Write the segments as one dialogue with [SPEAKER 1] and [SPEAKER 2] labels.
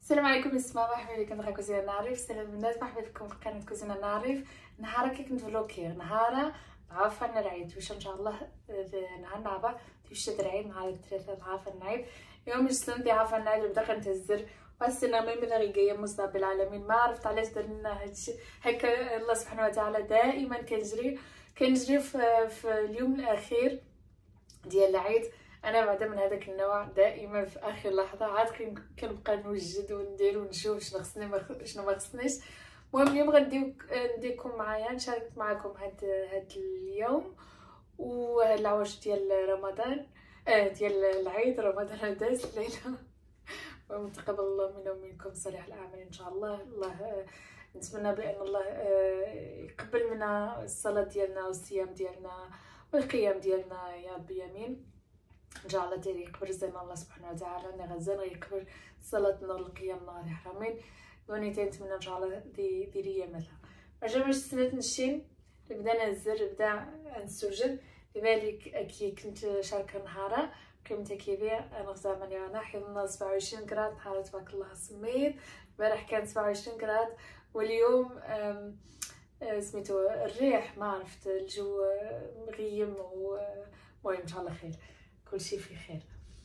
[SPEAKER 1] السلام عليكم اسماء، مرحبا بكم في كوزينة نعرف. سلام الناس، مرحبا بكم في قناة كوزينة نعرف. نهارا كي كنت فلوكير نهارا عارفة العيد واش ان شاء الله نهار نعبا تيوش العيد نهار الثلاثاء عارفة العيد يوم السنة دي عارفة العيد بدا كنتهزر والسنة من غيقيا مصدر بالعالمين. ما عرفت علاش درنا هادشي هكا. الله سبحانه وتعالى دائما كنجري في اليوم الاخير ديال العيد. انا بعدا من هذاك النوع دائما في اخر لحظه عاد كنبقى نوجد وندير ونشوف شنو خصني شنو ما خصنيش. المهم اليوم نديكم معايا نشارك معكم هاد اليوم وهاد العواج ديال رمضان ديال العيد. رمضان داز الليله ومتقبل الله منا ومنكم صالح الاعمال ان شاء الله. الله نتمنى بان الله يقبل منا الصلاه ديالنا والصيام ديالنا والقيام ديالنا يا ربي امين. ان شاء الله ديري يقبل رزقنا الله سبحانه وتعالى نغزل يقبل صلاتنا والقيام نهار حرامين ونيتي نتمنى ان شاء الله ديري مثلا عجبني سنه نشين بدا نزر بدا نسجل لذلك كي كنت شاركه نهارا قيمتها كبير. انا زعما انا حيضنا 27 غراد نهار تبارك الله سميت. البارح كان 27 غراد واليوم سميتو الريح ما عرفت الجو مغيم ومهم ان شاء الله خير كلشي في خير.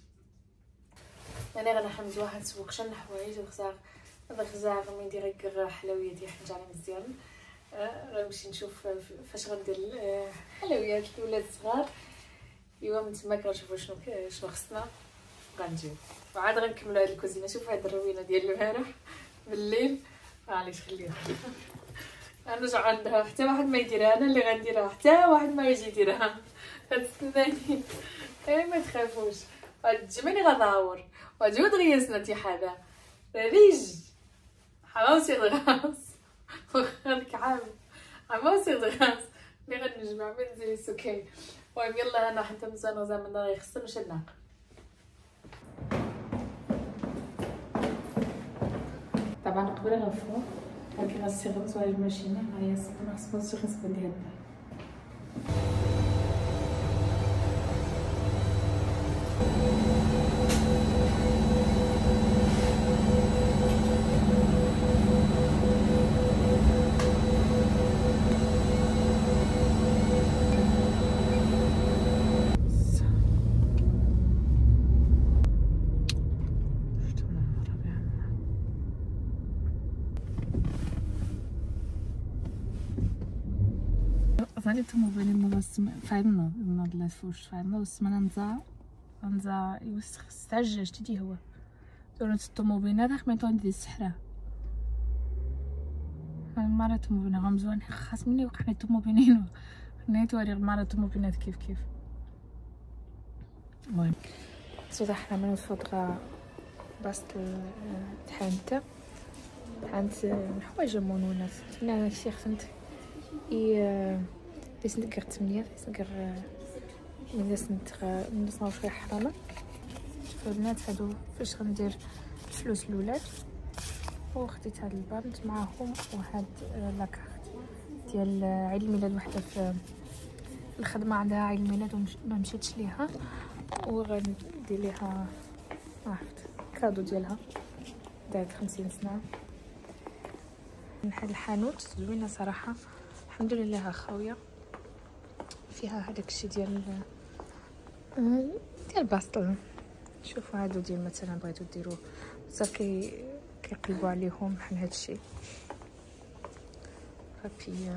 [SPEAKER 1] انا غنحمد واحد سوق شن حوايج الغزاغ من ندير غير حلويات ديال حنجره مزيان. غنمشي نشوف فاش غندير حلويات الولاد الصغار ايوا من تما كنشوفوا شنو خصنا غنجيو وعاد غنكملوا هاد الكوزينه. شوفوا هاد الروينه ديال البارح بالليل معليش خليها انا عندها حتى واحد ما يديرها، انا اللي غنديرها حتى واحد ما يجي يديرها. غتستناني ما تخافوش غتجمعني غداور وجود غيسنتي حدا ريج حماوسي غاس وخلك عام حماوسي غاس اللي غنجمع من زي السكين. المهم يلا انا حتى مزال زعما غيخصنا نمشي ناق. طبعا قبل غنفرو هاكي غنسيغ زواج الماشينه هي سكون خصنا نسيغ نسبن ديال زالي تموبيلي نغسم فايدنا نضل فوش فايدنا وسمنا نزا يوسخ استعجل تدي هو دورت الطوموبيل هذا خميتو عندي السحره مرة طوموبيل غمزوان خاص مني وقع لي طوموبيلين نيت وري مرة طوموبيلات كيف المهم صدق حنا من الفوق باست تحانت حوايج مونونات انا شي خصنت سنتقر 8 سنتقر من سنت شويه حرامه. شوفوا البنات هادو فاش غندير الفلوس الولاد وخديت هاد الباند معاهم وهاد لاكارت ديال عيد الميلاد. وحده في الخدمه عندها عيد الميلاد وما مشيتش ليها وغندير ليها عرفت كادو ديالها دارت 50 سنه من هاد الحانوت زوينه صراحه الحمد لله خاويه فيها هذاك الشيء ديال الباسطل. شوفوا هادو ديال مثلا بغيتو ديروا بصح كيقلبوا عليهم بحال هاد الشيء هابي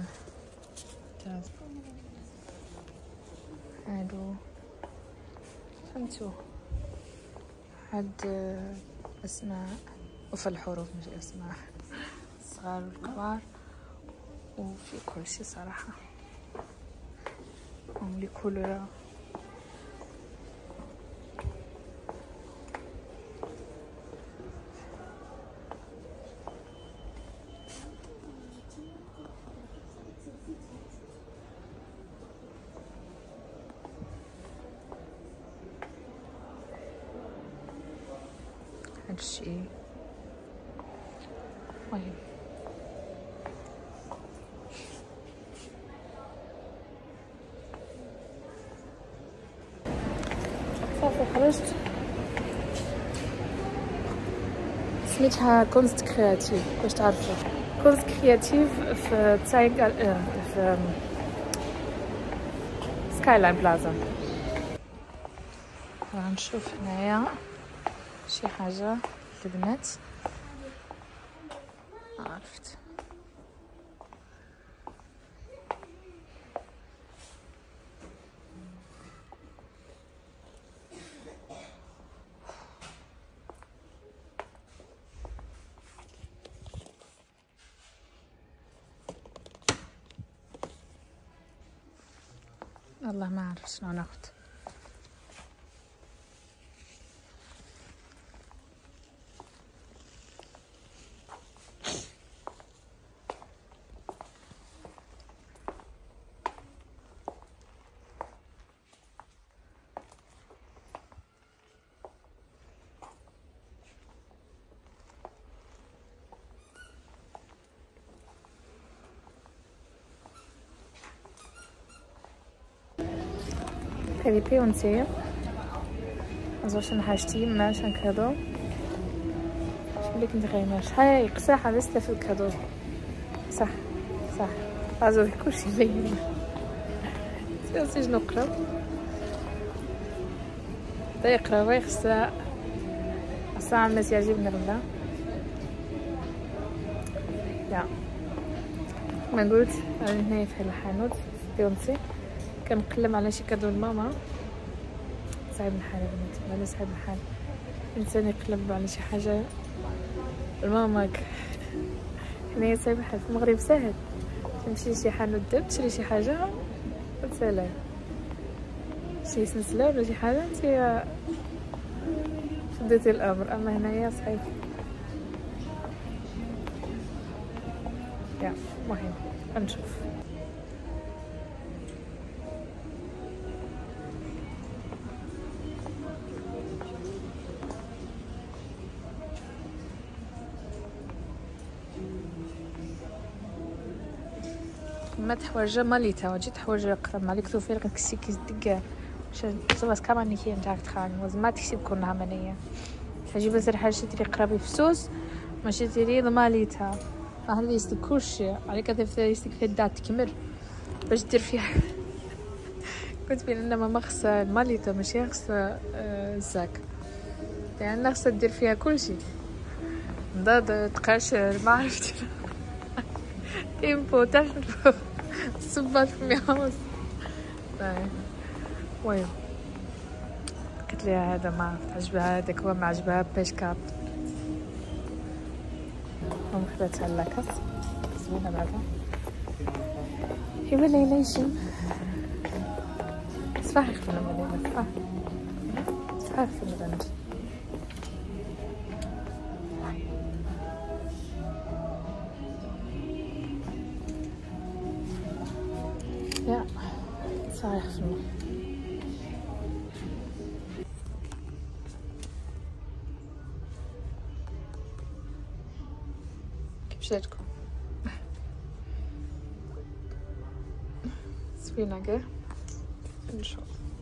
[SPEAKER 1] هادو فهمتوا هاد اسماء وفي الحروف ماشي اسماء الصغار والكبار وفي كل شيء صراحه لي كولور هادشي المهم صافي خرجت سميتها كونست كرياتيف باش تعرفوا. كونست كرياتيف في تسايق في سكاي لاين بلازا. غنشوف هنايا شي حاجه للبنات عرفت. والله ما اعرف شنو ناخذ. هذه بيونسي زوشن حاجتي ماش ان كادو شبليك انت غيماش هاي قصاحة لسه في الكادو صح صح عزوزي كلشي ليا سياسي شنو نقرا دا يقرا ويخصها الساعة الناس يعجبني غدا يا ما قلت انا هنايا في الحانوت بيونسي كنقلب على شي كادو لماما. صعيب الحال يا بناتي ولا صعيب الحال الانسان يقلب على شي حاجه لماماك. هنايا صعيب الحال في المغرب ساهل تمشي لشي حانوت داب تشري شي حاجه وتسالي شي سلسله ولا شي حاجه انت شديتي الامر. اما هنايا صعيب يا المهم نشوف. ما تحوجه ماليتا وجي تحوجه قرب مالك تو فرق كسي كيس دقه شباس كمان نيكي نتاعك تخاني وزما تكسب كونها منيه تجي بس الحاجه تري قرابي فسوس ماشي تري ماليتا هذا يستك كلشي عليك تفتح يستك في الدات تكمل باش دير فيها. كنت بين انما مخص ماليتا ماشي خص الزاك يعني خص دير فيها كلشي ضاد تقاشر ما عرفت إمبو تحفو صبات في مياوس. طيب وين قلت لي هذا ما عرفت عجبها هذاك هو ما عجبها باش كاب هم خذتها لاكاس زوينه بعدا ايوا ليلى يجي صفاح خفنا ملينا صفاح خفنا بنت يا صحيح خفنا. كيف شاتكم زوينة كاع نشوف.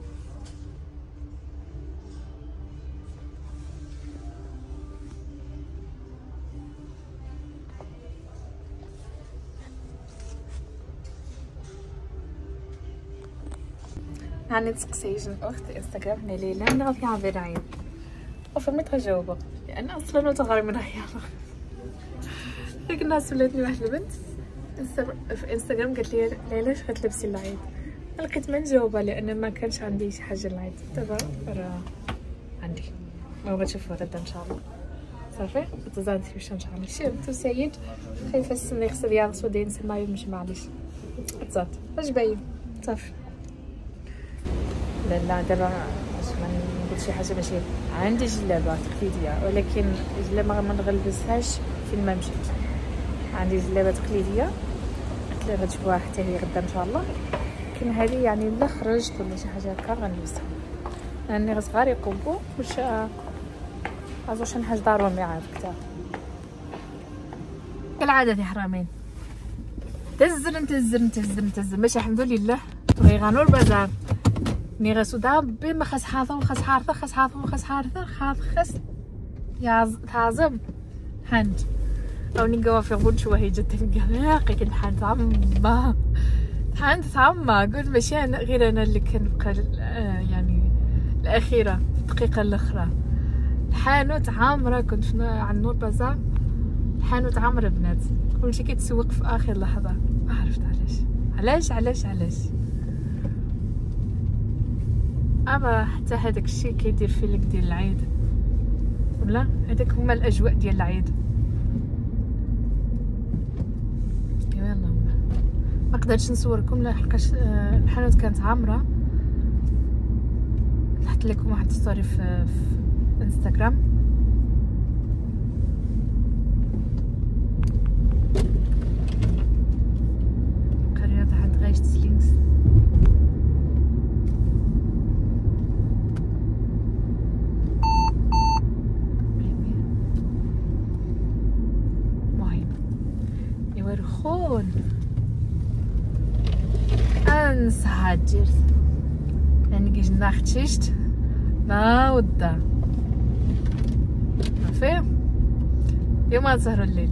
[SPEAKER 1] يعني تسقسيج الاخت انستغرام هنا ليلى انا غادي نعبر عين وفهمت غجاوبها لان اصلا وتغير من عيالها. ديك الناس ولاتني واحد البنت في انستغرام قالت لي ليلى اش غتلبسي العيد لقيت ما نجاوبها لان ما كانش عندي شي حاجه للعيد. دابا راه عندي ما بغيتش نشوفها غدا ان شاء الله صافي تزادت واش ان شاء الله. شي سعيد خايفه السن يغسل يا غسل داين سما يمشي معليش تزاد اش باين صافي. لا دابا باش ما نقول شي حاجه ماشي عندي جلابه تقليديه ولكن جلابه ما نغلبسهاش فين ما مشيت. عندي جلابه تقليديه قلت لها غتجيبوها حتى هي غدا ان شاء الله. لكن هذه يعني لا خرجت ولا شي حاجه هكا غنلبسها لاني صغار يقبوا واش عزوش حاجه ضروري عاد كثر كالعاده في حرامين تزر ماشي الحمد لله غيغانو البازار مي غاسو دابا ما خاص حاضر وخاص حارثه خاص حاضر وخاص حارثه خاص يا تعظم
[SPEAKER 2] حانت او نيقوا في غنش وهي جت القراقي كنت حانت عمّا حانت عمّا قلت ماشي أنا غير أنا اللي كنبقى يعني الأخيرة الدقيقة الأخرى. الحانوت عامرة كنت على النور بازار، الحانوت عامرة بنات، كلشي كيتسوق في آخر لحظة. ما عرفت علاش أما حتى هذاك الشيء كيدير فيلك ديال العيد، ولا هذاك هما الأجواء ديال العيد. يلا ما قدرتش نصوركم لحقاش الحانوت كانت عامرة. لحت لكم واحد ستوري في انستغرام. قريت عند غايش تسلينكس مهم يورخون انسى هاجرت يعني كيش ناختشت ما ودا عارفين اليوم غنسهروا الليل.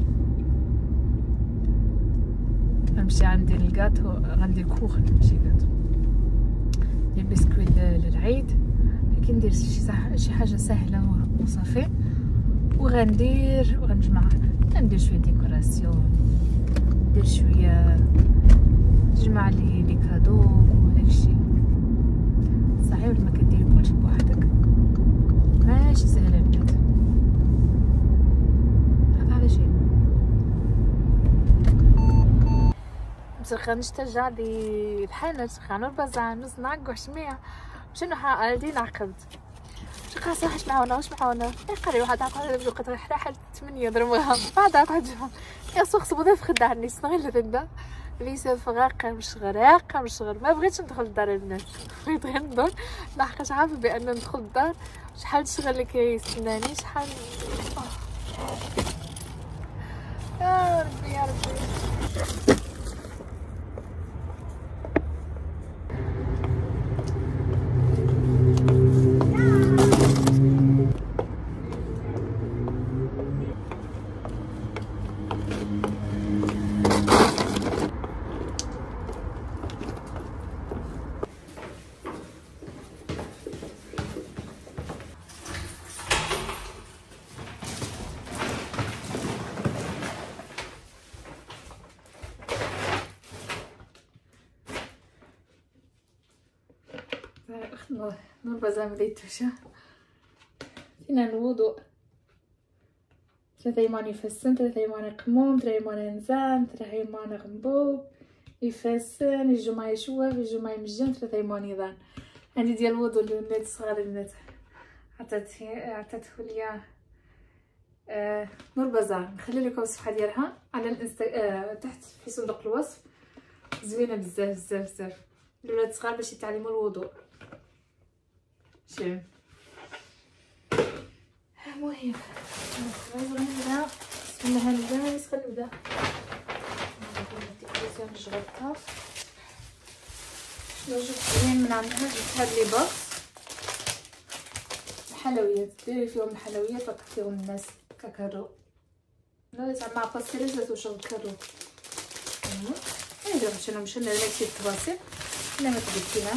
[SPEAKER 2] غنمشي عندي الكاطو، غندير كوخ ماشي كاطو، ندير بسكويت للعيد، كندير شي حاجه سهله وصافي. وغنجمع ندير شويه ديكوراسيون، ندير شويه تجمع لي كادو وداكشي. صحيح ولا ما كديري كلشي بوحدك ماشي سهله البنات. هذا على شي غنشتجع لي الحانوت خانو البازار نص نعقو حشمية شنو حالدي نعقد شي قاصة واش معاونا يقري واحد عقد بقيت راحل 8 درهم بعد عقد يا سوق صبوده في خدع الناس غير لبندا ليس فغاقه مش غير ما بغيتش ندخل لدار الناس، بغيت غير ندور لحقاش عارفه بان ندخل للدار شحال الشغل اللي كيستناني شحال. يا ربي نور بازار مديتوش فينا الوضوء 3 يماني يفسن 3 يماني قموم 3 يماني نزان 3 يماني غنبوب يفسن يجو ما يشوف يجو ما يمجن 3 يماني ضان. عندي ديال الوضوء للولاد الصغار البنات عطاتهم ليا نور بازار. نخلي لكم الصفحه ديالها على الانستا تحت في صندوق الوصف. زوينه بزاف الولاد الصغار باش يتعلموا الوضوء. شوف المهم غنبدا بسم الله الناس غنبدا الديكوراسيون الجغطه. شنو جبت من عندها جبت هاد لي بوكس الحلويات ديري فيهم الحلويات وتعطيهم الناس ككادو لا زعما باستيريزات وشغل كادو. ايوا عشان مشينا لهادشي التفاصيل لا ما تبكينا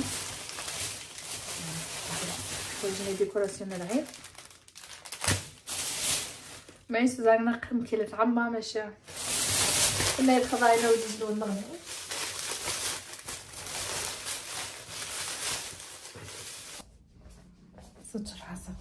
[SPEAKER 2] خويا ديكوراسيون العيد ما ينسى زعما كيلة عمّا ماشي ولا الخضايا وديجلو النغمة ستر حسن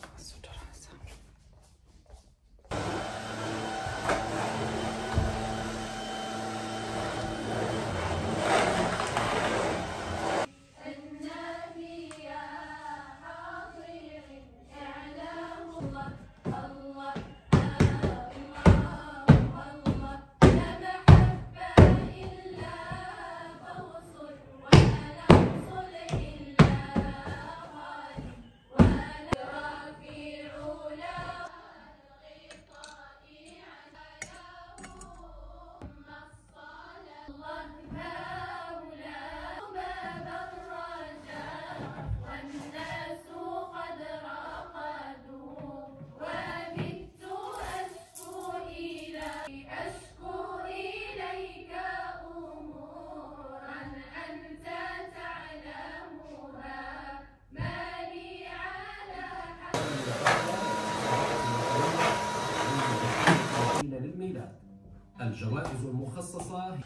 [SPEAKER 3] الجوائز المخصصة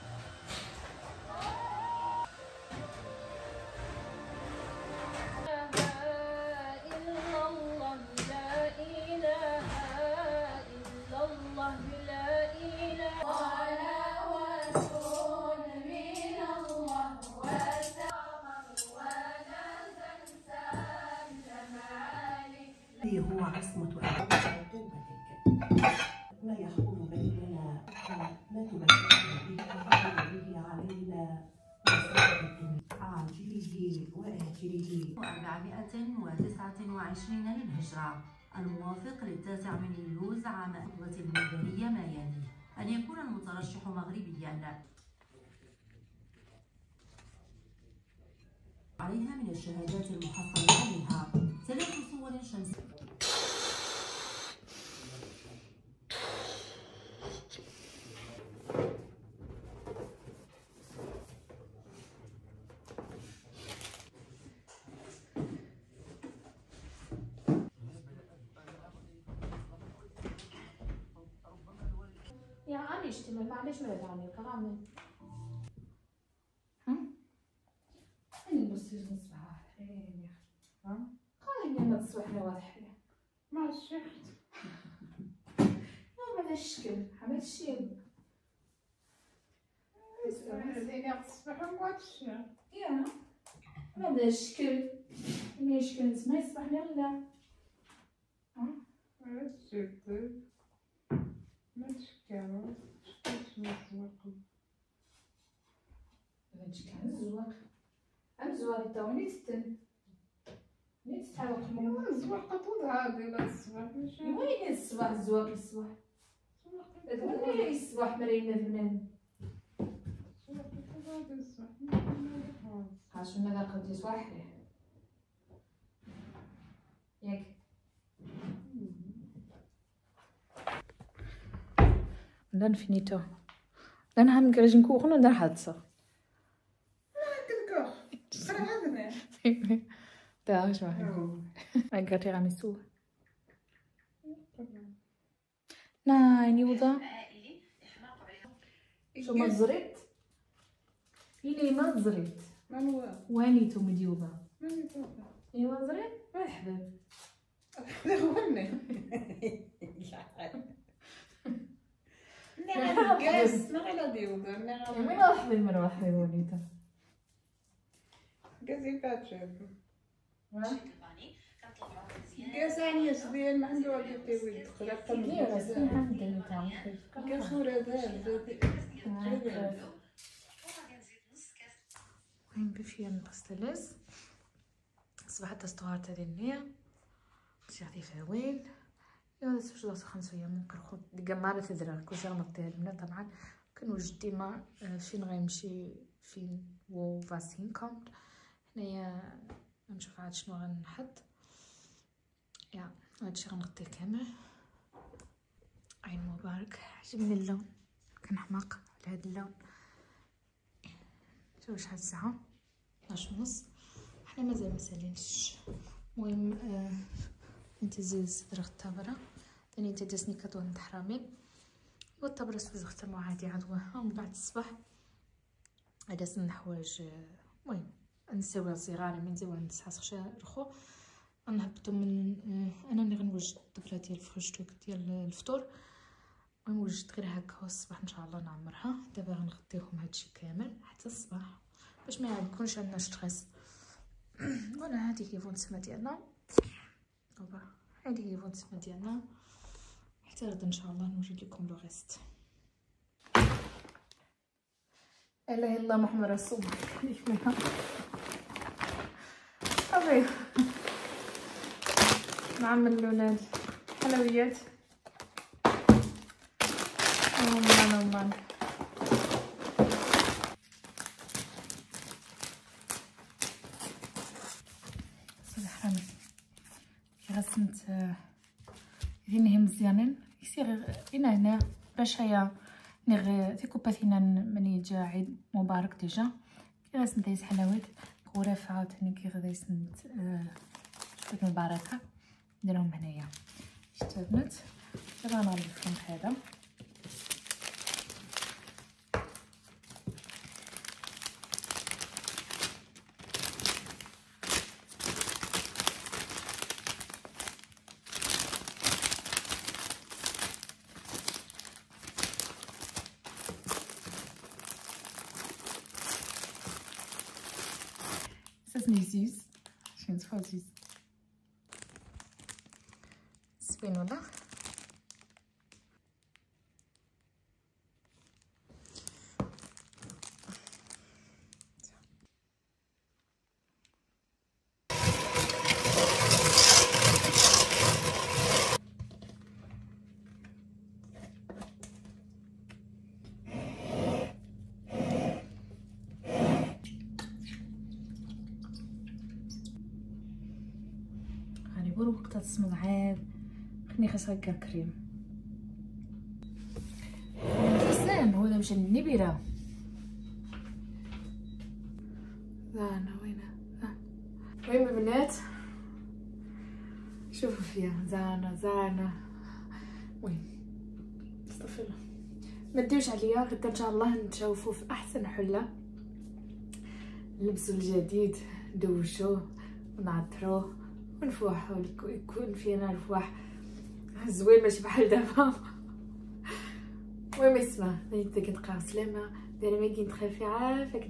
[SPEAKER 4] هو عصمة ما يحول بيننا ما تمكننا به وتحول به علينا عاجله وآجله. 429 للهجرة الموافق ل9 من يوليوز عام الخطوة المدنية ما يلي أن يكون المترشح مغربيا عليها من الشهادات المحصلة عليها 3 صور شمسية.
[SPEAKER 1] يا أنا اشتمل معلش ما يدعني كرامي. أنا بس نصبح حين قال إني ما تصبحني واضحة ما شفت ما بدأ الشكل عملت شيء زين تصبح مواتش يا ما بدأ الشكل إني شكل ما يصبحني ولا شفت ما تشكروا شكيت مزوق كان زواق أم زواق توني تتن نيت تحاول الزواق طول هذه لا الصباح وين الصباح زواق الصباح تقولي الصباح مرينا البنان خاص من هذا قد يصبح ياك dann finito. Dann haben wir einen Kuchen und dann hat sie. Da ich mache. Ein Tiramisu. Nein, Juda. شو ما زرت؟ إلي ما زرت. من هو؟ وينيتو من يودا؟ من يودا؟ إيوا زرت؟ مرحبا. من راح بالمروح للوليدة قاسي فاتشة قاساني يصدين ما عنده وقت يدخل أكثر من قاسورة ذا وين بفيان باستلز صبحت استوارت للنية شعتي فاوين يا سوش داس 5 أيام ممكن خد جمالة تدرى كل شيء نطيها لنا طبعا كان وجدي ما فين غيمشي فين وفاسين كومت هنايا نشوف عاد شنو غنحط يا هادشي غنغطيه كامل. عين مبارك عجبني اللون كنحماق على هاد اللون. شوفوا شحال الساعة 12:30 حنا مازال مسالينش. المهم انت زيز صدر الطابرة ثاني انت داسني كطون تحرامين والطابرة سوج اختموا عادي عدوها ومن بعد الصباح داسن الحوايج. المهم نساوي صغاري من زوين نسحس خشا رخو نهبطو من انا اللي غنوجد الطبلة ديال الفرشتوك ديال الفطور ونوجد غير هكا الصباح ان شاء الله نعمرها. دابا غنغطيهم هادشي كامل حتى الصباح باش ما يكونش عندنا ستريس. ولا هذه هي فونتسما ديالنا طبعا هذه هي فونتسما ديالنا حتى غدا ان شاء الله نوجد لكم لو ريست. لا اله الا الله محمد رسول الله. صافي نعمل الاولاد حلويات الله صراحه غسلت هنا مزيانين يصير هنا باش هيا نغ في كوباتينا من يجا عيد مبارك ديجا كي غسلت دايس حلاوات غرفه عاوتاني كي غدايسنت شويه البركه نديرهم هنايا. شتا البنات دابا غنغلفهم هذا عجبتني زيز. شي نصفى زيز زوين ولا؟ غنبور وقتها تسمد عاد خليني خاص هكا كريم حسان هو باش النبيره زانا وينه المهم البنات شوفوا فيها زانا وين استغفر الله ما تديوش عليا غدا ان شاء الله نتشوفوا في احسن حله نلبسوا الجديد ندوشوه ونعطروه ونفوحوا يكون فينا الفواح زوين ماشي بحال دابا. المهم اسمع نيت كنتقاو سلامه دايره ما كاين تخافي عافاك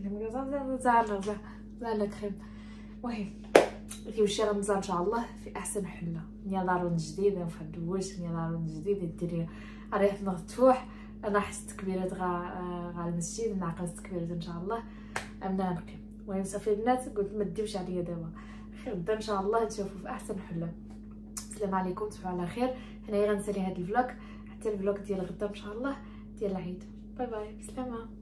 [SPEAKER 1] زعما كريم. المهم كيمشي رمضان ان شاء الله في احسن حله نيا جديده وفدوش نيا جديده ديري ريحه مفتوح. انا حست كبيرات غا المسجد نعقلت كبيرات ان شاء الله امنا نقيم. المهم صافي البنات قلت ما تديوش عليا دابا غدا ان شاء الله نشوفوا في احسن حله. السلام عليكم تصبحوا على خير. هنايا غنسالي هذا الفلوق حتى الفلوق ديال غدا ان شاء الله ديال العيد. باي باي بسلامه.